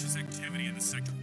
Suspicious activity in the sector.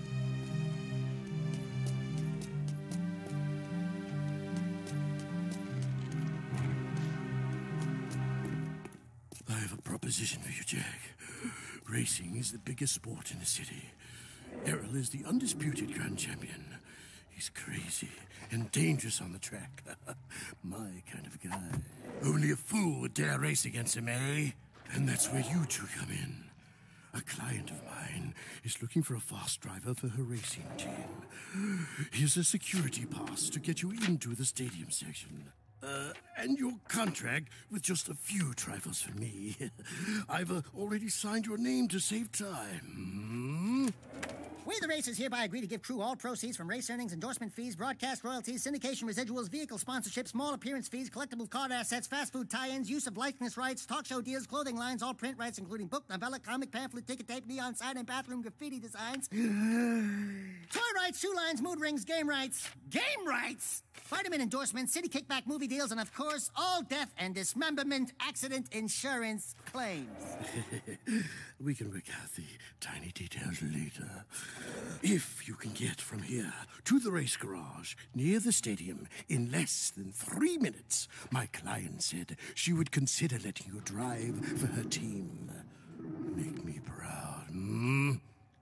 I have a proposition for you, Jack. Racing is the biggest sport in the city. Errol is the undisputed grand champion. He's crazy and dangerous on the track. My kind of guy. Only a fool would dare race against him, eh? And that's where you two come in. A client of mine is looking for a fast driver for her racing team. Here's a security pass to get you into the stadium section. And your contract with just a few trifles for me. I've already signed your name to save time. We, the racers, hereby agree to give crew all proceeds from race earnings, endorsement fees, broadcast royalties, syndication residuals, vehicle sponsorships, small appearance fees, collectible card assets, fast food tie-ins, use of likeness rights, talk show deals, clothing lines, all print rights, including book, novella, comic, pamphlet, ticket tape, neon sign, and bathroom graffiti designs. Toy rights, shoe lines, mood rings, game rights. Game rights? Vitamin endorsements, city kickback movie deals, and of course, all death and dismemberment accident insurance claims. We can work out the tiny details later. If you can get from here to the race garage near the stadium in less than 3 minutes, my client said she would consider letting you drive for her team. Make me proud, hmm?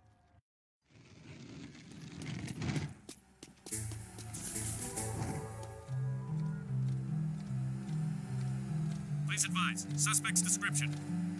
Please advise. Suspect's description.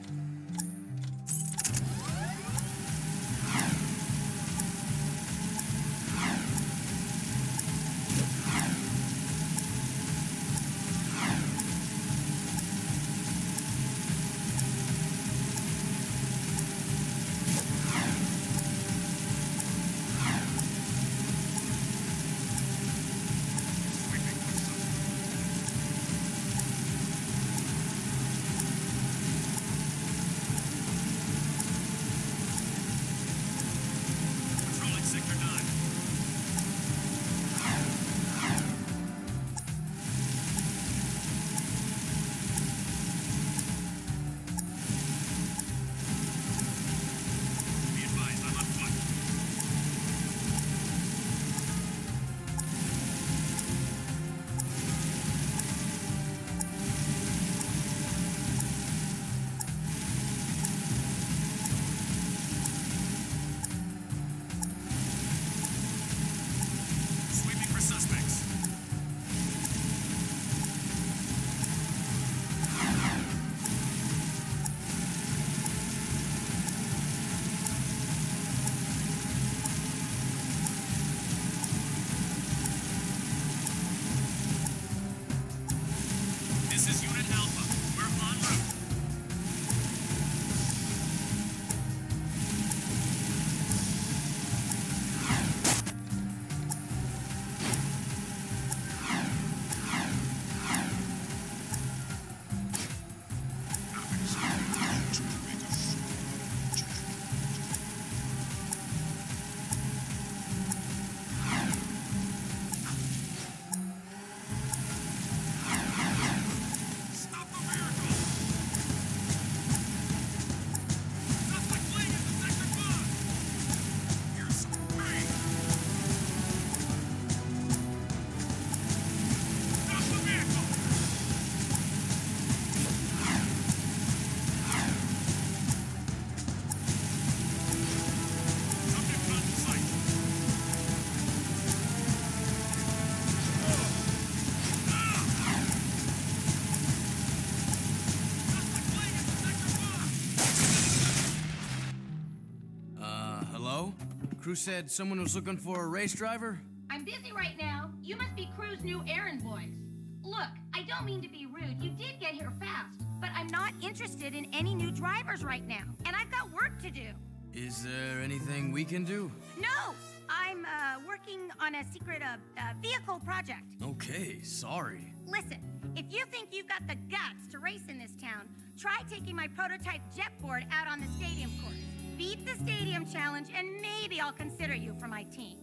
Crew said someone was looking for a race driver? I'm busy right now. You must be Crew's new errand boys. Look, I don't mean to be rude. You did get here fast. But I'm not interested in any new drivers right now. And I've got work to do. Is there anything we can do? No! I'm working on a secret vehicle project. Okay, sorry. Listen, if you think you've got the guts to race in this town, try taking my prototype Jetboard out on the stadium course. Beat the stadium challenge, and maybe I'll consider you for my team.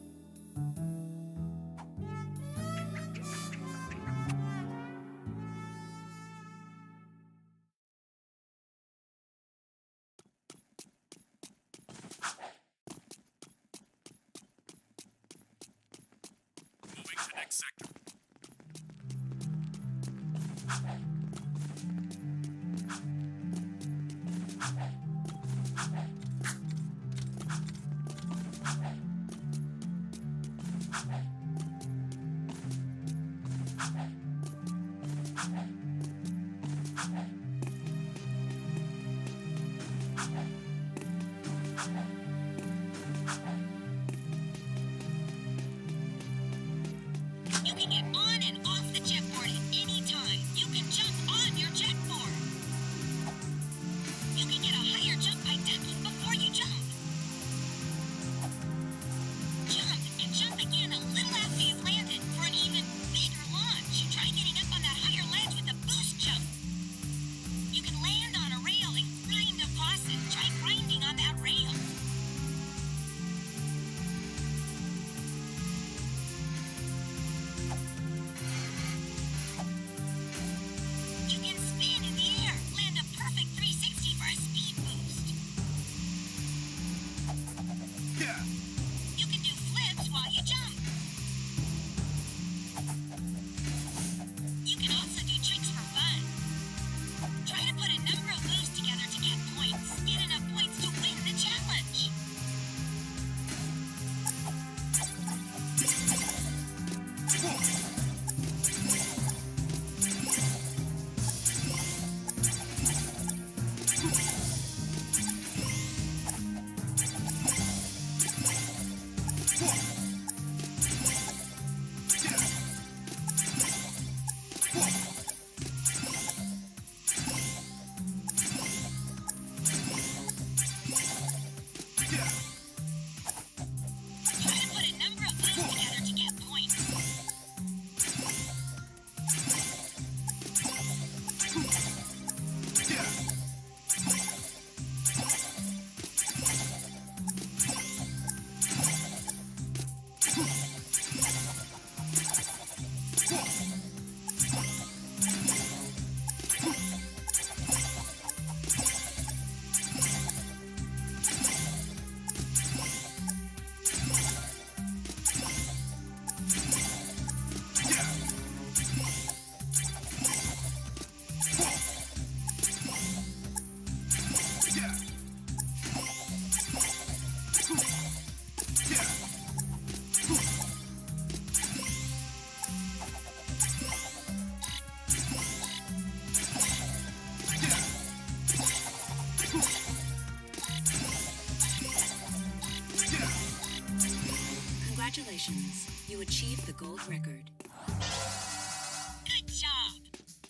Congratulations, you achieved the gold record. Good job.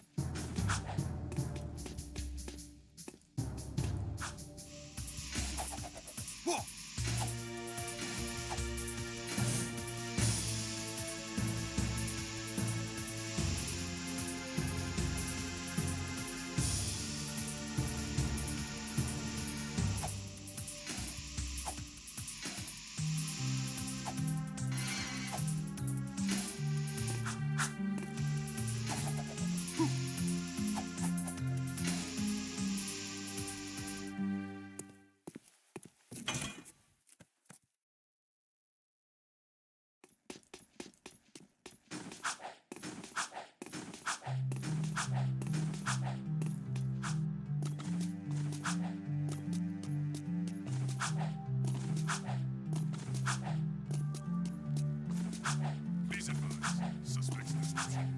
Whoa! Please advise. Suspect's description.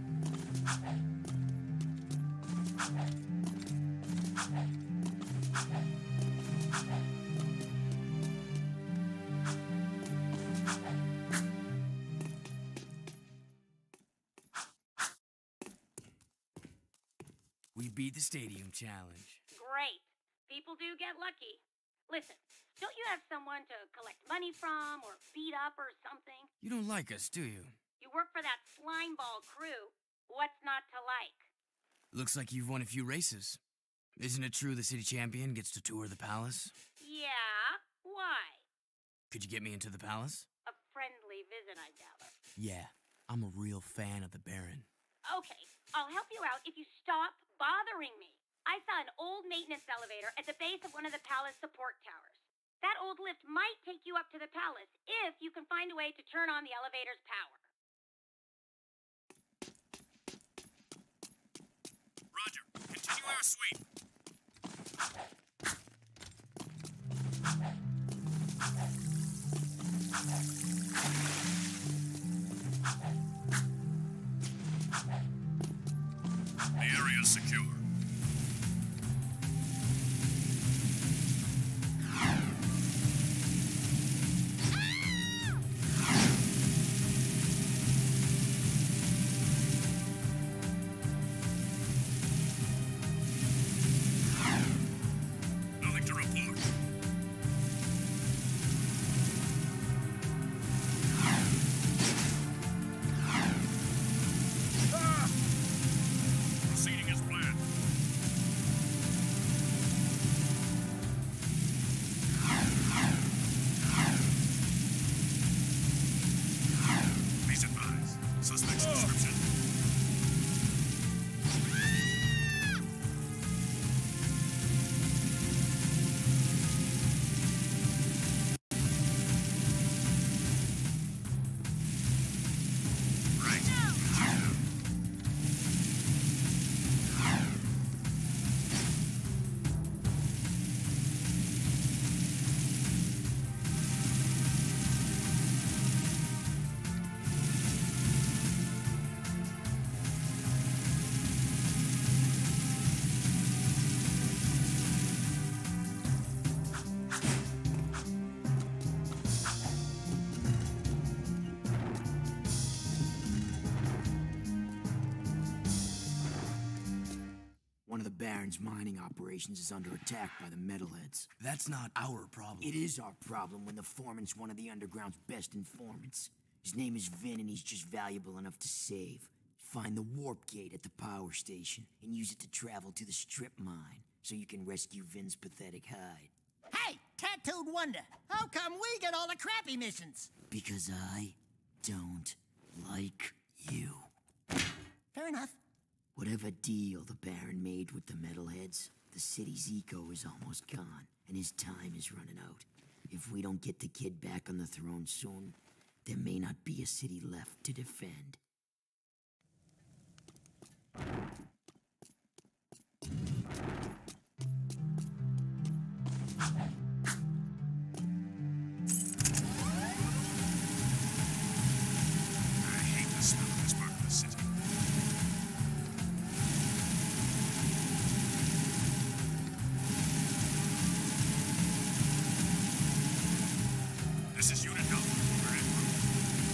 We beat the stadium challenge. Great. People do get lucky. Listen, don't you have someone to collect money from or beat up or something? You don't like us, do you? You work for that slimeball crew. What's not to like? Looks like you've won a few races. Isn't it true the city champion gets to tour the palace? Yeah? Why? Could you get me into the palace? A friendly visit, I gather. Yeah, I'm a real fan of the Baron. Okay, I'll help you out if you stop bothering me. I saw an old maintenance elevator at the base of one of the palace support towers. That old lift might take you up to the palace if you can find a way to turn on the elevator's power. Roger. Continue our sweep. The area is secure. Nothing to report. Proceeding as planned. Please advise. Suspect's description. Right. One of the Baron's mining operations is under attack by the metalheads. That's not our problem. It is our problem when the foreman's one of the underground's best informants. His name is Vin, and he's just valuable enough to save. Find the warp gate at the power station and use it to travel to the strip mine so you can rescue Vin's pathetic hide. Hey, tattooed wonder, how come we get all the crappy missions? Because I don't like you. Fair enough. Whatever deal the Baron made with the metalheads, the city's eco is almost gone, and his time is running out. If we don't get the kid back on the throne soon, there may not be a city left to defend. I hate the smell of this part of the city. This is Unit Alpha. We're en route.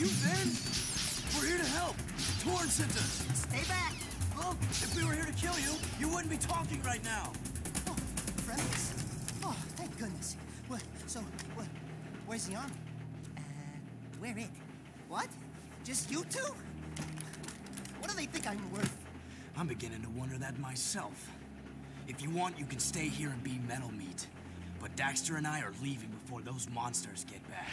You Vin? We're here to help. Torn sent us. Stay back. Well, if we were here to kill you, you wouldn't be talking right now. Oh, friendlies. Oh, thank goodness. Where's the army? Where it? What? Just you two? What do they think I'm worth? I'm beginning to wonder that myself. If you want, you can stay here and be metal meat. But Daxter and I are leaving before those monsters get back.